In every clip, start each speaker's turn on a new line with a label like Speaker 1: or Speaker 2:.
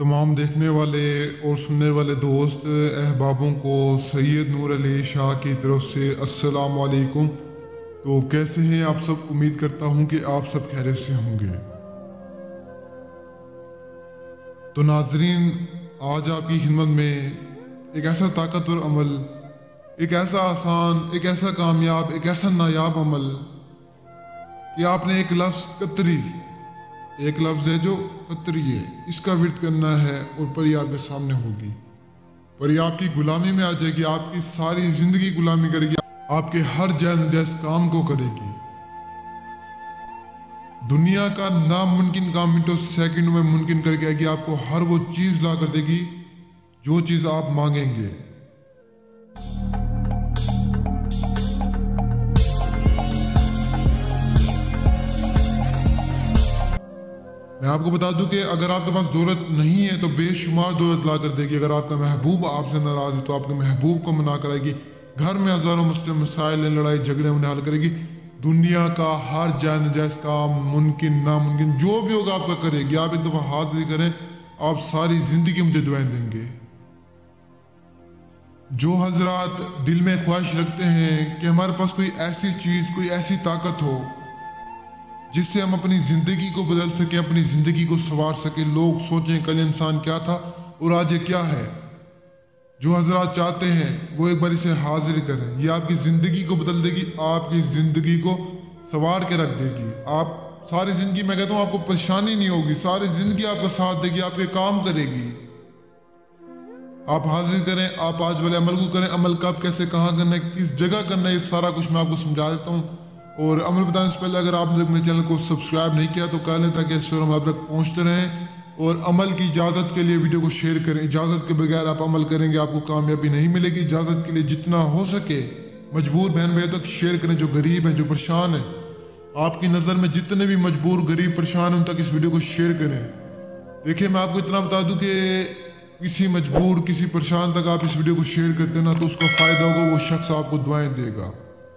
Speaker 1: तमाम देखने वाले और सुनने वाले दोस्त अहबाबों को सैयद नूर अली शाह की तरफ से अस्सलाम वालेकुम। तो कैसे हैं आप सब? उम्मीद करता हूं कि आप सब खैरियत से होंगे। तो नाजरीन, आज आपकी खिदमत में एक ऐसा ताकतवर अमल, एक ऐसा आसान, एक ऐसा कामयाब, एक ऐसा नायाब अमल कि आपने एक लफ्ज कतरी, एक लफ्ज है जो कतरी है, इसका विर्द करना है और परी आपके सामने होगी। परी आपकी गुलामी में आ जाएगी, आपकी सारी जिंदगी गुलामी करेगी, आपके हर जायज़ काम को करेगी। दुनिया का नामुमकिन काम मिनटों सेकंडों में मुमकिन करके आएगी। आपको हर वो चीज ला कर देगी जो चीज आप मांगेंगे। मैं आपको बता दूं कि अगर आपके पास दौलत नहीं है तो बेशुमार दौलत ला कर देगी। अगर आपका महबूब आपसे नाराज है तो आपके महबूब को मना कराएगी। घर में हजारों मसले मसाइल, लड़ाई झगड़े उन्हें हल करेगी। दुनिया का हर जायज़ काम, मुमकिन नामुमकिन जो भी होगा आपका करेगी। आप एक दफा हाजिरी करें, आप सारी जिंदगी मुझे दुआएं देंगे। जो हजरात दिल में ख्वाहिश रखते हैं कि हमारे पास कोई ऐसी चीज, कोई ऐसी ताकत हो जिससे हम अपनी जिंदगी को बदल सके, अपनी जिंदगी को संवार सके, लोग सोचें कल इंसान क्या था और आज ये क्या है, जो हजरात चाहते हैं वो एक बार इसे हाजिर करें। ये आपकी जिंदगी को बदल देगी, आपकी जिंदगी को संवार के रख देगी। आप सारी जिंदगी, मैं कहता हूं, आपको परेशानी नहीं होगी, सारी जिंदगी आपका साथ देगी, आपके काम करेगी। आप हाजिर करें, आप आज वाले अमल को करें। अमल कब, कैसे, कहाँ करना है, किस जगह करना है, ये सारा कुछ मैं आपको समझा देता हूँ। और अमल बताने से पहले अगर आपने मेरे चैनल को सब्सक्राइब नहीं किया तो कर लें, ताकि इस हम आप तक पहुंचते रहें। और अमल की इजाजत के लिए वीडियो को शेयर करें। इजाजत के बगैर आप अमल करेंगे, आपको कामयाबी नहीं मिलेगी। इजाजत के लिए जितना हो सके मजबूर बहन भाइयों तक शेयर करें, जो गरीब हैं, जो परेशान हैं। आपकी नजर में जितने भी मजबूर, गरीब, परेशान हैं, उन तक इस वीडियो को शेयर करें। देखिए, मैं आपको इतना बता दूं कि किसी मजबूर, किसी परेशान तक आप इस वीडियो को शेयर करते ना तो उसका फायदा होगा, वो शख्स आपको दुआएं देगा।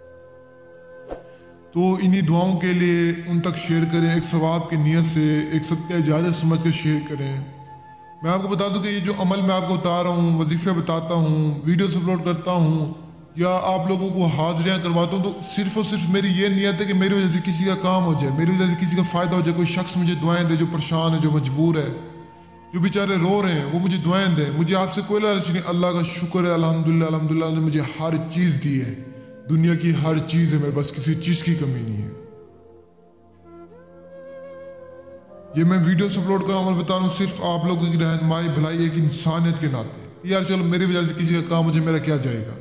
Speaker 1: तो इन्हीं दुआओं के लिए उन तक शेयर करें, एक सवाब की नीयत से, एक सत्य इजाजत समझ कर शेयर करें। मैं आपको बता दूं कि ये जो अमल मैं आपको बता रहा हूँ, वजीफे बताता हूँ, वीडियोस अपलोड करता हूँ या आप लोगों को हाजिरियां करवाता हूँ, तो सिर्फ और सिर्फ मेरी ये नीयत है कि मेरी वजह से किसी का काम हो जाए, मेरी वजह से किसी का फायदा हो जाए। कोई शख्स मुझे दुआएं दे, जो परेशान है, जो मजबूर है, जो बेचारे रो रहे हैं, वो मुझे दुआएं दें। मुझे आपसे कोई लालच नहीं, अल्लाह का शुक्र है, अल्हम्दुलिल्लाह, अल्हम्दुलिल्लाह ने मुझे हर चीज दी है, दुनिया की हर चीज है, मेरे पास किसी चीज की कमी नहीं है। ये मैं वीडियो अपलोड कर अमल बता रहा हूँ सिर्फ आप लोगों की रहनुमाई, भलाई, एक इंसानियत के नाते। यार चलो, मेरी वजह से किसी का काम मुझे, मेरा क्या जाएगा।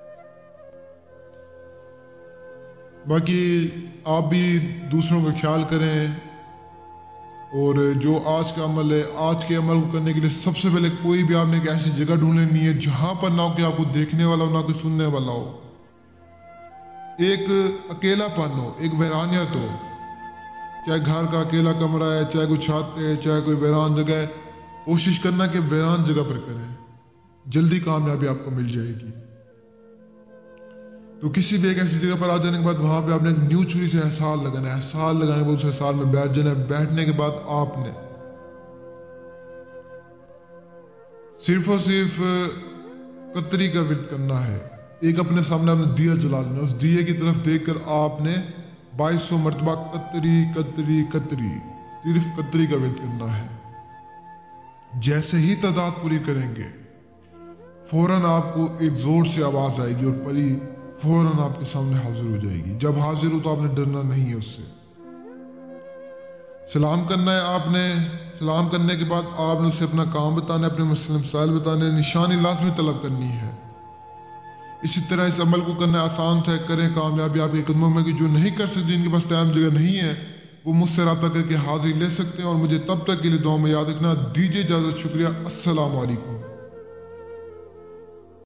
Speaker 1: बाकी आप भी दूसरों का ख्याल करें। और जो आज का अमल है, आज के अमल को करने के लिए सबसे पहले कोई भी आपने एक ऐसी जगह ढूंढ लेनी है जहां पर ना हो कि आपको देखने वाला हो, ना कोई सुनने वाला हो। एक अकेलापन हो, एक वीरानियत हो, चाहे घर का अकेला कमरा है, चाहे कोई छत है, चाहे कोई वीरान जगह है। कोशिश करना कि वीरान जगह पर करें, जल्दी कामयाबी आपको मिल जाएगी। तो किसी भी एक ऐसी जगह पर आ जाने के बाद वहां पे आपने एक न्यू छुरी से एहसास लगाना है। एहसास लगाने के बाद उस एहसास में बैठ जाना है। बैठने के बाद आपने सिर्फ और सिर्फ कतरी का विर्द करना है। एक अपने सामने आपने दिया जला लेना, उस दिए की तरफ देखकर आपने 2200 मरतबा कतरी कतरी कतरी, सिर्फ कतरी का विर्द करना है। जैसे ही तादाद पूरी करेंगे फौरन आपको एक जोर से आवाज आएगी और परी फौरन आपके सामने हाजिर हो जाएगी। जब हाजिर हो तो आपने डरना नहीं है उससे। सलाम करना है आपने। सलाम करने के बाद आपने उसे अपना काम बताना है, अपने मसले मसाइल बताने, निशानी लाजमी तलब करनी है। इसी तरह इस अमल को करना आसान है, करें, कामयाबी आपके कदमों में। कि जो नहीं कर सकते, जिनके पास टाइम जगह नहीं है, वो मुझसे रब्ता करके हाजिर ले सकते हैं। और मुझे तब तक के लिए दुआ में याद रखना। दीजिए इजाजत, शुक्रिया, अस्सलाम वालेकुम।